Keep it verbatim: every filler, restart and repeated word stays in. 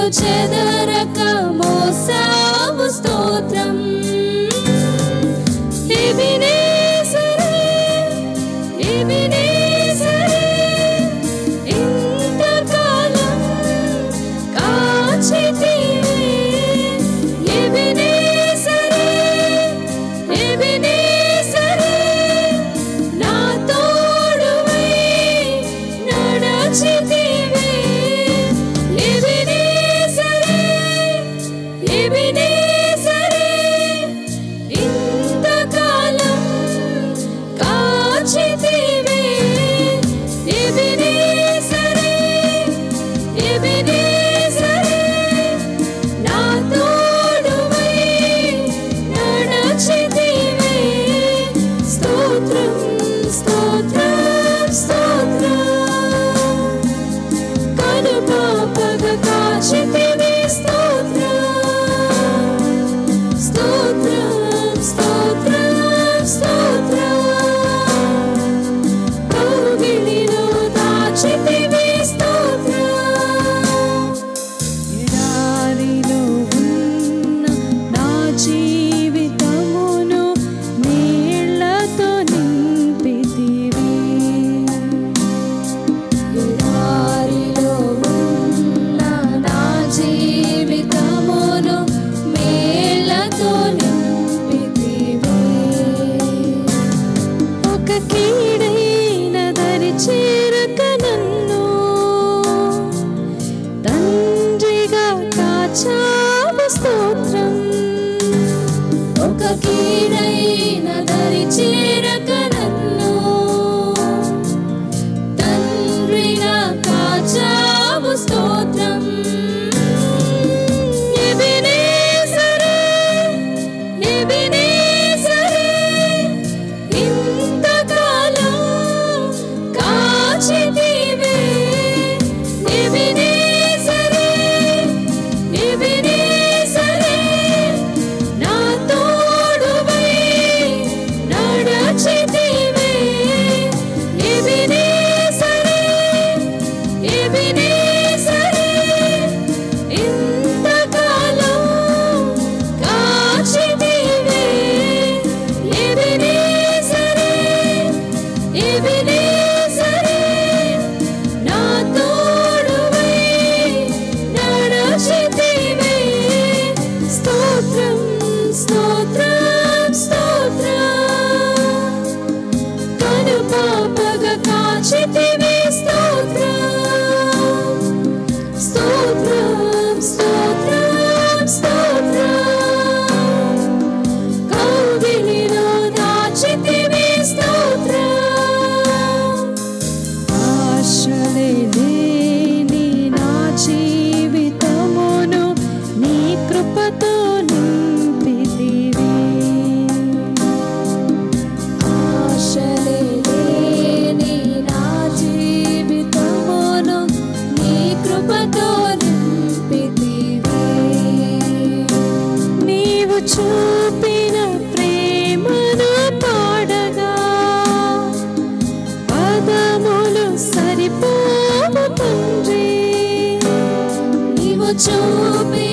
నన్ను చెదరక మోసావు స్తోత్రం. ఎబినేజరే ఎబినేజరే ఇంతకాలం కాచితివే. ఎబినేజరే ఎబినేజరే నా తోడువై నడచితివే. ఎబినేజరే ఎబినేజరే ఇంతకాలం కాచితివే. ఎబినేజరే ఎబినేజరే నా తోడువై నడచితివే. స్తోత్రం స్తోత్రం స్తోత్రం కనుపాపగా కాచితివే. స్తోత్రం స్తోత్రం స్తోత్రం స్తోత్రం కౌగిలిలో దాచితివే. స్తోత్రం ఎడారిలో ఉన్న నా జీవితమును నీళ్లతో నింపితివే. ఎడారిలో ఉన్న నా జీవితమును మేళ్లతో నింపితివే. ఒక కీడైన దరి చేరక నన్ను తండ్రిగా కాచావు. స్తోత్రం. ఒక కీడైన దరి చేరక నన్ను తండ్రిగా కాచావు. స్తోత్రం. ఎబినేజరే ఎబినేజరే ఇంతకాలం కాచితివే. ఎబినేజరే ఎబినేజరే నా తోడువై నడచితివే. ఎబినేజరే ఎబినేజరే ఇంతకాలం కాచితివే. ఎబినేజరే ఎబినేజరే నా తోడువై నడచితివే. స్తోత్రం స్తోత్రం స్తోత్రం కనుపాపగా కాచితివే. స్తోత్రం స్తోత్రం స్తోత్రం స్తోత్రం కౌగిలిలో దాచితివే. స్తోత్రం ఆశలే లేని నా జీవితమును నీ కృపతో నింపితివే. ఆశలే లేని నా జీవితమును నీ కృపతో నింపితివే. నీవు చూపిన ప్రేమను పాడగా పదములు సరిపోవు తండ్రి. నీవు చూపిన